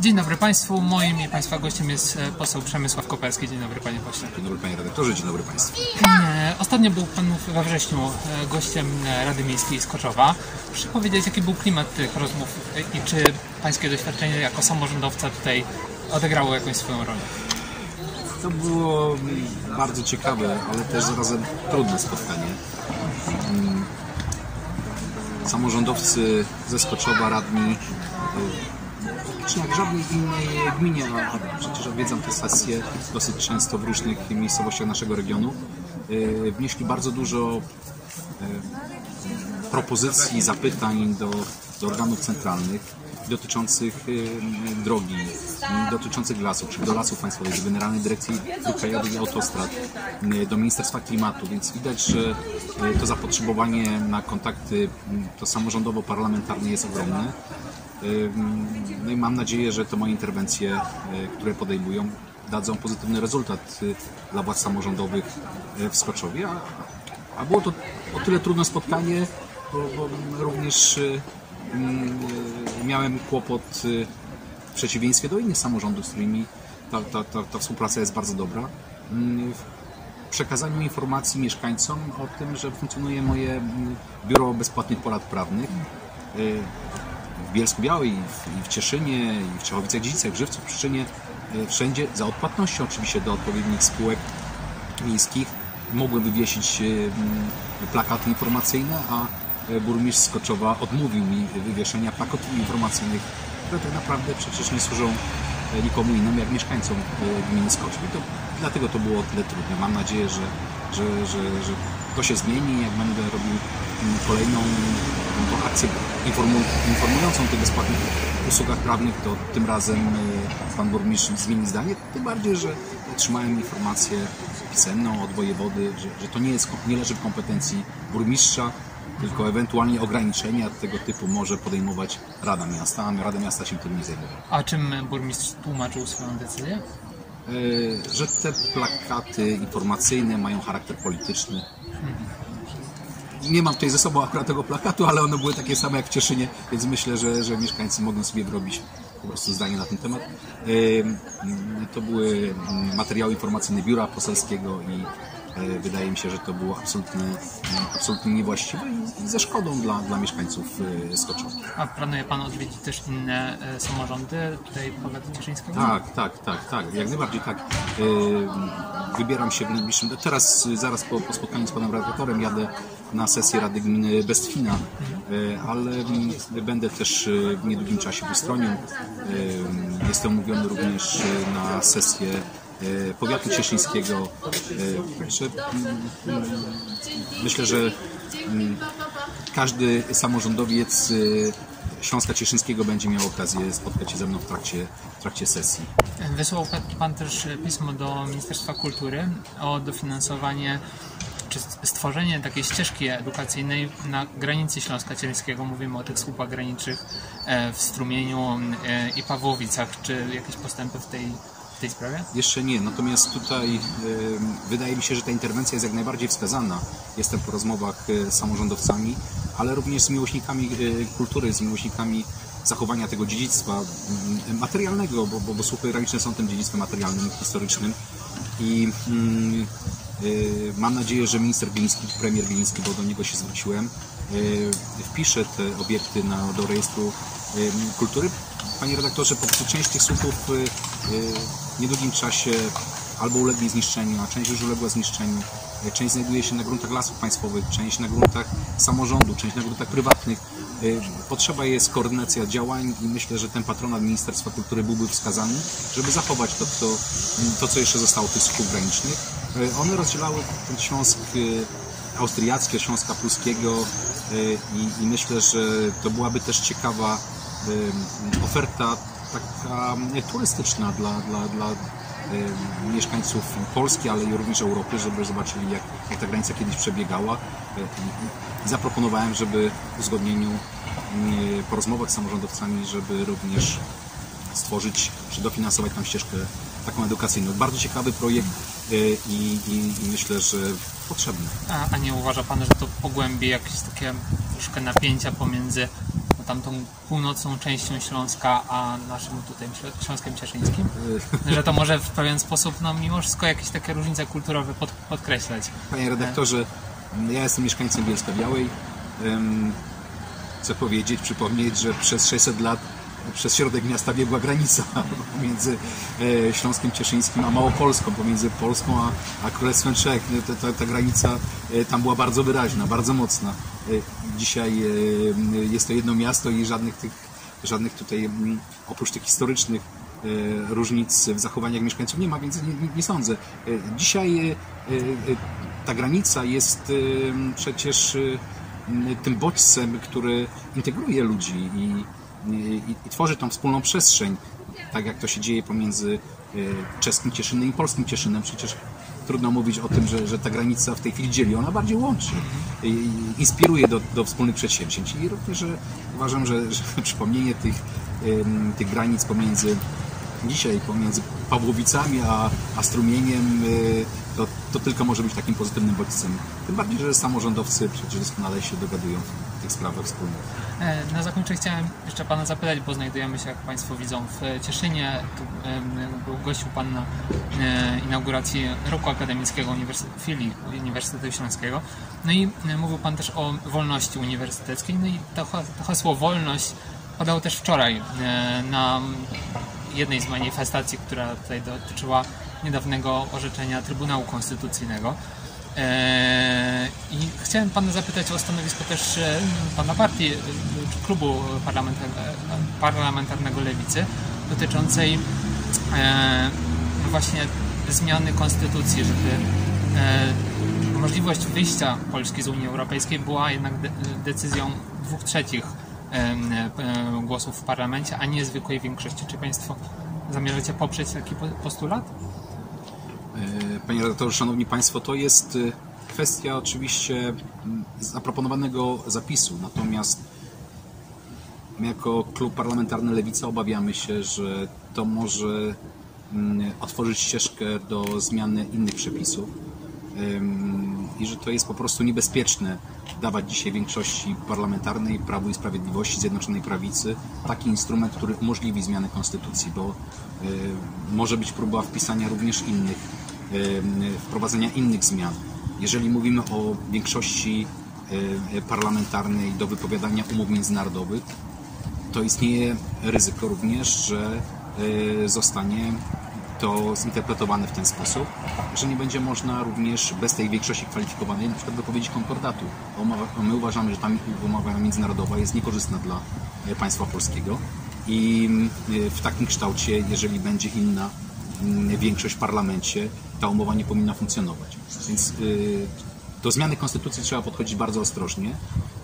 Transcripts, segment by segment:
Dzień dobry Państwu. Moim i Państwa gościem jest poseł Przemysław Koperski. Dzień dobry Panie Pośle. Dzień dobry Panie Redaktorze, dzień dobry Państwu. Ostatnio był Pan we wrześniu gościem Rady Miejskiej Skoczowa. Proszę powiedzieć, jaki był klimat tych rozmów i czy Pańskie doświadczenie jako samorządowca tutaj odegrało jakąś swoją rolę? To było bardzo ciekawe, ale też zarazem trudne spotkanie. Samorządowcy ze Skoczowa, radni, czy jak żadnej innej gminie, a przecież odwiedzam te sesje dosyć często w różnych miejscowościach naszego regionu, wnieśli bardzo dużo propozycji, zapytań do organów centralnych dotyczących drogi, dotyczących lasów, czy do Lasów Państwowych, do Generalnej Dyrekcji Dróg Krajowych i Autostrad, do Ministerstwa Klimatu, więc widać, że to zapotrzebowanie na kontakty to samorządowo-parlamentarne jest ogromne. No i mam nadzieję, że te moje interwencje, które podejmują, dadzą pozytywny rezultat dla władz samorządowych w Skoczowie. A było to o tyle trudne spotkanie, bo również miałem kłopot w przeciwieństwie do innych samorządów, z którymi ta współpraca jest bardzo dobra, w przekazaniu informacji mieszkańcom o tym, że funkcjonuje moje Biuro Bezpłatnych Porad Prawnych w Bielsku-Białej, i w Cieszynie, i w Czechowicach-Dziedzicach, w Żywcu, w Pszczynie, wszędzie za odpłatnością oczywiście do odpowiednich spółek miejskich. Mogłem wywiesić plakaty informacyjne, a burmistrz Skoczowa odmówił mi wywieszenia plakatów informacyjnych, które tak naprawdę przecież nie służą nikomu innemu jak mieszkańcom gminy Skoczów. I dlatego to było tyle trudne. Mam nadzieję, że to się zmieni. Jak będę robił kolejną akcję informującą o tych bezpłatnych usługach prawnych, to tym razem pan burmistrz zmieni zdanie. Tym bardziej, że otrzymałem informację pisemną od wojewody, że to nie leży w kompetencji burmistrza, tylko ewentualnie ograniczenia tego typu może podejmować Rada Miasta, a Rada Miasta się tym nie zajmuje. A czym burmistrz tłumaczył swoją decyzję? Że te plakaty informacyjne mają charakter polityczny. Nie mam tutaj ze sobą akurat tego plakatu, ale one były takie same jak w Cieszynie, więc myślę, że mieszkańcy mogą sobie wyrobić po prostu zdanie na ten temat. To były materiały informacyjne Biura Poselskiego i wydaje mi się, że to było absolutnie niewłaściwe i ze szkodą dla mieszkańców Skoczowa. A planuje Pan odwiedzić też inne samorządy tutaj powiatu cieszyńskiego? Tak, jak najbardziej tak. Wybieram się w najbliższym... Teraz, zaraz po spotkaniu z panem redaktorem jadę na sesję Rady Gminy Bestwina, ale będę też w niedługim czasie w Ustroniu. Jestem umówiony również na sesję powiatu cieszyńskiego. Myślę, że każdy samorządowiec Śląska Cieszyńskiego będzie miał okazję spotkać się ze mną w trakcie sesji. Wysłał Pan też pismo do Ministerstwa Kultury o dofinansowanie czy stworzenie takiej ścieżki edukacyjnej na granicy Śląska Cieszyńskiego. Mówimy o tych słupach granicznych w Strumieniu i Pawłowicach. Czy jakieś postępy w tej sprawie? Jeszcze nie, natomiast tutaj wydaje mi się, że ta interwencja jest jak najbardziej wskazana. Jestem po rozmowach z samorządowcami, ale również z miłośnikami kultury, z miłośnikami zachowania tego dziedzictwa materialnego, bo słupy graniczne są tym dziedzictwem materialnym, historycznym i mam nadzieję, że minister Gliński, premier Gliński, bo do niego się zwróciłem, wpisze te obiekty do rejestru kultury. Panie redaktorze, po prostu część tych słupów w niedługim czasie albo ulegnie zniszczeniu, a część już uległa zniszczeniu. Część znajduje się na gruntach Lasów Państwowych, część na gruntach samorządu, część na gruntach prywatnych. Potrzeba jest koordynacja działań i myślę, że ten patronat Ministerstwa Kultury byłby wskazany, żeby zachować to co jeszcze zostało tych słupów granicznych. One rozdzielały ten Śląsk austriacki, Śląska Pruskiego i myślę, że to byłaby też ciekawa oferta taka turystyczna dla mieszkańców Polski, ale i również Europy, żeby zobaczyli, jak ta granica kiedyś przebiegała. I zaproponowałem, żeby w uzgodnieniu po rozmowach z samorządowcami, żeby również stworzyć, czy dofinansować tam ścieżkę taką edukacyjną. Bardzo ciekawy projekt i myślę, że potrzebny. A nie uważa Pan, że to pogłębi jakieś takie troszkę napięcia pomiędzy tamtą północną częścią Śląska, a naszym tutaj Śląskiem Cieszyńskim? Że to może w pewien sposób mimo wszystko jakieś takie różnice kulturowe podkreślać. Panie redaktorze, ja jestem mieszkańcem Bielska-Białej. Chcę powiedzieć, przypomnieć, że przez 600 lat przez środek miasta biegła granica pomiędzy Śląskiem Cieszyńskim a Małopolską, pomiędzy Polską a Królestwem Czech. Ta granica tam była bardzo wyraźna, bardzo mocna. Dzisiaj jest to jedno miasto i żadnych tutaj, oprócz tych historycznych różnic w zachowaniach mieszkańców nie ma, więc nie sądzę. Dzisiaj ta granica jest przecież tym bodźcem, który integruje ludzi i tworzy tą wspólną przestrzeń, tak jak to się dzieje pomiędzy czeskim Cieszynem i polskim Cieszynem. Przecież trudno mówić o tym, że ta granica w tej chwili dzieli, ona bardziej łączy, inspiruje do wspólnych przedsięwzięć i również uważam, że przypomnienie tych granic pomiędzy Pawłowicami a Strumieniem to tylko może być takim pozytywnym bodźcem. Tym bardziej, że samorządowcy przecież doskonale się dogadują w tych sprawach wspólnie. Na zakończenie chciałem jeszcze Pana zapytać, bo znajdujemy się, jak Państwo widzą, w Cieszynie. Gościł Pan na inauguracji roku akademickiego filii Uniwersytetu Śląskiego. No i mówił Pan też o wolności uniwersyteckiej. No i to hasło wolność padał też wczoraj na jednej z manifestacji, która tutaj dotyczyła niedawnego orzeczenia Trybunału Konstytucyjnego. I chciałem Pana zapytać o stanowisko też Pana partii, czy klubu parlamentarnego Lewicy dotyczącej właśnie zmiany konstytucji, żeby możliwość wyjścia Polski z Unii Europejskiej była jednak decyzją 2/3 głosów w parlamencie, a nie zwykłej większości. Czy Państwo zamierzacie poprzeć taki postulat? Panie redaktorze, szanowni Państwo, to jest kwestia oczywiście zaproponowanego zapisu, natomiast my jako klub parlamentarny Lewica obawiamy się, że to może otworzyć ścieżkę do zmiany innych przepisów i że to jest po prostu niebezpieczne dawać dzisiaj większości parlamentarnej, Prawu i Sprawiedliwości, Zjednoczonej Prawicy taki instrument, który umożliwi zmianę konstytucji, bo może być próba wpisania również wprowadzenia innych zmian. Jeżeli mówimy o większości parlamentarnej do wypowiadania umów międzynarodowych, to istnieje ryzyko również, że zostanie to zinterpretowane w ten sposób, że nie będzie można również bez tej większości kwalifikowanej na przykład wypowiedzieć konkordatu. My uważamy, że ta umowa międzynarodowa jest niekorzystna dla państwa polskiego i w takim kształcie, jeżeli będzie inna większość w parlamencie, ta umowa nie powinna funkcjonować. Więc do zmiany konstytucji trzeba podchodzić bardzo ostrożnie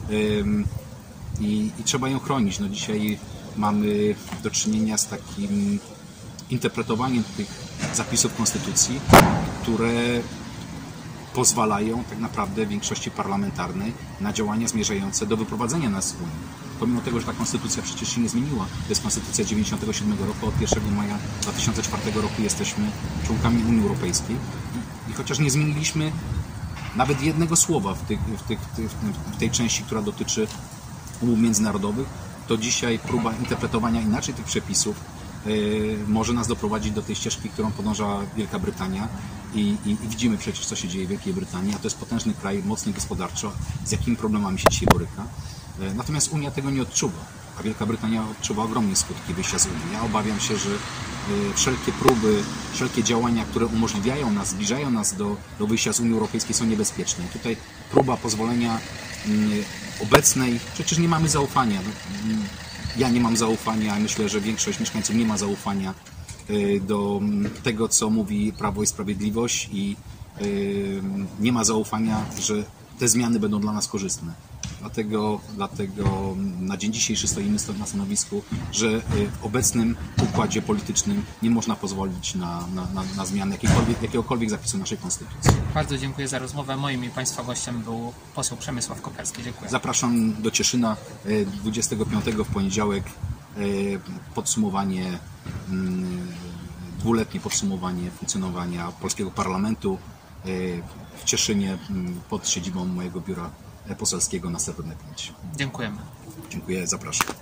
i trzeba ją chronić. No dzisiaj mamy do czynienia z takim interpretowaniem tych zapisów konstytucji, które pozwalają tak naprawdę większości parlamentarnej na działania zmierzające do wyprowadzenia nas z Unii. Pomimo tego, że ta konstytucja przecież się nie zmieniła. To jest konstytucja 1997 roku, od 1 maja 2004 roku jesteśmy członkami Unii Europejskiej i chociaż nie zmieniliśmy nawet jednego słowa w tej części, która dotyczy umów międzynarodowych, to dzisiaj próba interpretowania inaczej tych przepisów może nas doprowadzić do tej ścieżki, którą podąża Wielka Brytania i widzimy przecież, co się dzieje w Wielkiej Brytanii, a to jest potężny kraj, mocny gospodarczo, z jakimi problemami się dzisiaj boryka. Natomiast Unia tego nie odczuwa, a Wielka Brytania odczuwa ogromne skutki wyjścia z Unii. Ja obawiam się, że wszelkie próby, wszelkie działania, które umożliwiają nas, zbliżają nas do wyjścia z Unii Europejskiej, są niebezpieczne. I tutaj próba pozwolenia obecnej, przecież nie mamy zaufania. Ja nie mam zaufania, myślę, że większość mieszkańców nie ma zaufania do tego, co mówi Prawo i Sprawiedliwość i nie ma zaufania, że te zmiany będą dla nas korzystne. Dlatego na dzień dzisiejszy stoimy na stanowisku, że w obecnym układzie politycznym nie można pozwolić na zmianę jakiegokolwiek zapisu naszej konstytucji. Bardzo dziękuję za rozmowę. Moim i Państwa gościem był poseł Przemysław Koperski. Dziękuję. Zapraszam do Cieszyna 25 w poniedziałek podsumowanie, dwuletnie podsumowanie funkcjonowania polskiego parlamentu w Cieszynie pod siedzibą mojego biura poselskiego na Srebrne 5. Dziękujemy. Dziękuję, zapraszam.